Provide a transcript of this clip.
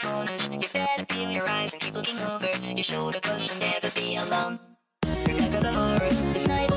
corner. You better peel your eyes and keep looking over your shoulder, 'cause you'll never be alone. Remember the horrors, this night